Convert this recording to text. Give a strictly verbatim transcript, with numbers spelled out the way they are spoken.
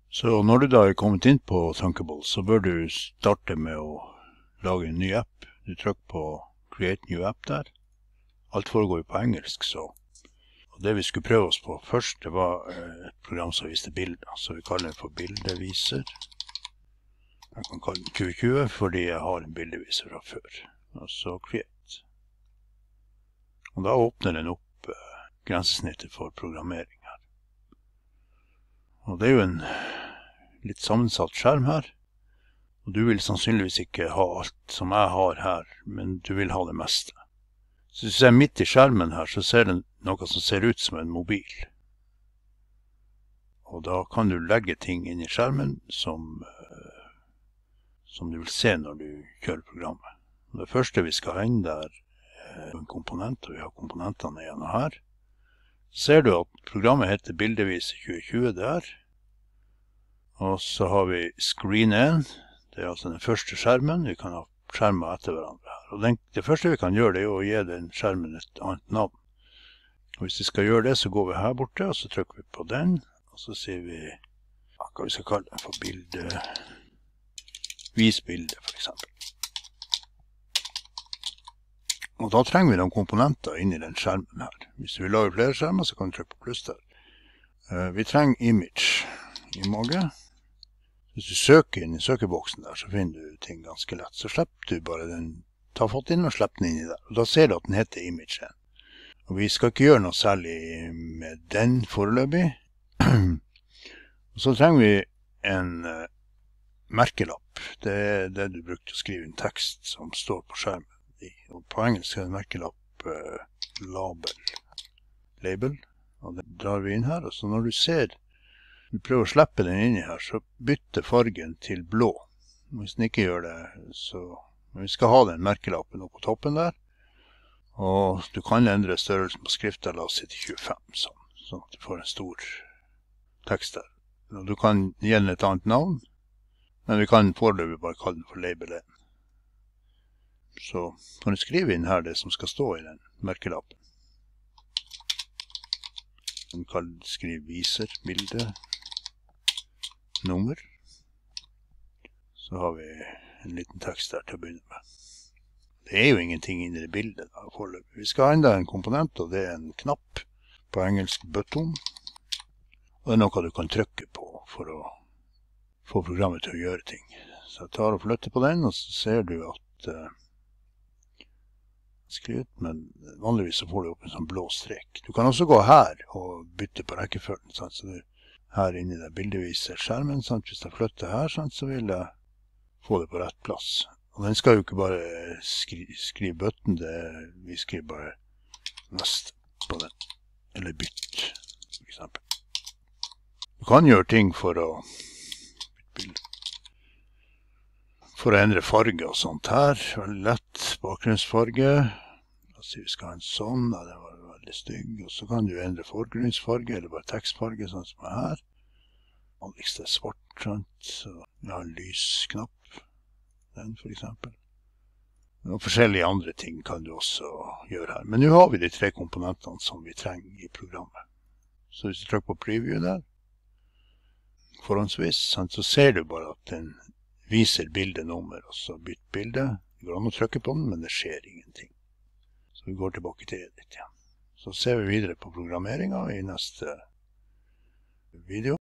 Så når du da er kommet inn på Thunkable, så bør du starte med å lage en ny app. Du trykker på Create New App der. Alt foregår jo på engelsk, så. Og det vi skulle prøve oss på først, det var et program som viste bilder, så vi kaller det for bildeviser. Jeg kan kalle den tjue tjue, fordi jeg har en bildeviser fra før. Og så Create. Og da åpner den opp eh, grensesnittet for programmering her. Og det er jo en litt sammensatt skjerm her. Og du vil sannsynligvis ikke ha alt som jeg har her, men du vil ha det meste. Så hvis du ser midt i skjermen her, så ser du noe som ser ut som en mobil. Og da kan du legge ting inn i skjermen som, som du vil se når du kjører programmet. Og det første vi skal ha inn der er en komponent, og vi har komponentene igjen her. Så ser du at programmet heter bildeviser tjue tjue der. Og så har vi Screen én. Det er altså den første skjermen. Vi kan ha skjermer etter hverandre her. Og den, det første vi kan gjøre, det er å gi den skjermen et annet navn. Og hvis vi skal gjøre det, så går vi her borte, og så trykker vi på den. Og så sier vi, hva vi skal kalle den for bilde, vis bilde for eksempel. Og da trenger vi noen komponenter inn i den skjermen her. Hvis du vil lage flere skjermer, så kan du trykke på pluss der. Uh, vi trenger image, image. Hvis du søker inn i søkeboksen der, så finner du ting ganske lett. Så slipper du bare den, ta fatt inn og slipp den inn i der. Og da ser du at den heter image igjen. Og vi skal ikke gjøre noe særlig med den foreløpig. Og så trenger vi en uh, merkelapp. Det er det du bruker til å skrive en tekst som står på skjermen. Og på engelsk er det merkelapp uh, label, label, og det drar vi inn her. Og så når du ser, du prøver å slippe den inn i her, så bytter fargen til blå. Hvis den ikke gjør det, så men vi skal ha den merkelappen oppe på toppen der. Og du kan endre størrelsen på skriften, la oss si til tjuefem, sånn, sånn at du får en stor tekst der. Og du kan gi den et annet navn, men vi kan foreløpig bare kalle den for label én. Så kan du skrive inn her det som skal stå i den merkelappen. Du kan skrive viser, bilde, nummer. Så har vi en liten tekst der til å begynne med. Det er jo ingenting inne i bildet da, foreløpig. Vi skal ha enda en komponent, og det er en knapp, på engelsk button. Og det er noe du kan trykke på for å få programmet til å gjøre ting. Så jeg tar og flytter på den, og så ser du at uh, skrivet, men vanligvis så får du opp en sånn blå strek. Du kan også gå her og bytte på rekkefølgen, sant? Så du her inne i det bildeviser skjermen, sant? Hvis jeg flytter her, sant? Så vil jeg få det på rett plass. Og den skal jo ikke bare skri skrive button, det, vi skriver bare neste på den, eller bytt, for eksempel. Du kan gjøre ting for å bytte bilde. For å endre farge og sånt her, veldig lett, bakgrunnsfarge. La oss si vi skal ha en sånn, ja, den var veldig stygg. Og så kan du endre forgrunnsfarge, eller bare tekstfarge, sånn som er her. Vanligst er svart, sant? Så vi har en lysknapp, den for eksempel. Og forskjellige andre ting kan du også gjøre her. Men nå har vi de tre komponentene som vi trenger i programmet. Så hvis du trykker på preview der, forhåndsvis, sant? Så ser du bare at den viser bildenummer, og så bytt bilde. Det går an å trykke på den, men det skjer ingenting. Så vi går tilbake til edit igjen. Så ser vi videre på programmeringen i neste video.